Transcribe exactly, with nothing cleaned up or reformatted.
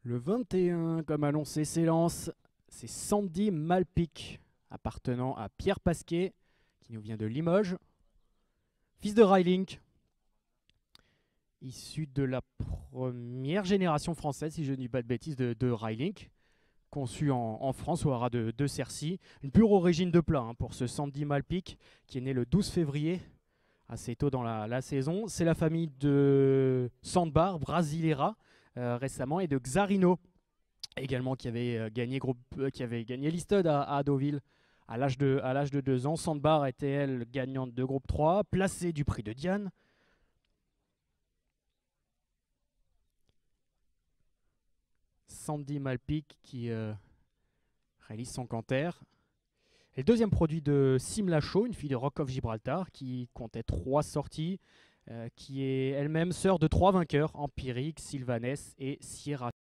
Le vingt et un, comme annoncé, s'élance. C'est Sandy Malpique, appartenant à Pierre Pasquet, qui nous vient de Limoges. Fils de Rylink, issu de la première génération française, si je ne dis pas de bêtises, de, de Rylink, conçu en, en France au haras de, de Cercy. Une pure origine de plat hein, pour ce Sandy Malpique, qui est né le douze février, assez tôt dans la, la saison. C'est la famille de Sandbar, Brasileira, euh, récemment, et de Xarino, également, qui avait euh, gagné, groupe, euh, qui avait gagné l'Istod à, à Deauville à l'âge de, à l'âge de deux ans. Sandbar était, elle, gagnante de groupe trois, placée du prix de Diane. Sandy Malpique qui euh, réalise son canter. Et le deuxième produit de Simla Shaw, une fille de Rock of Gibraltar, qui comptait trois sorties, euh, qui est elle-même sœur de trois vainqueurs, Empiric, Sylvanès et Sierra.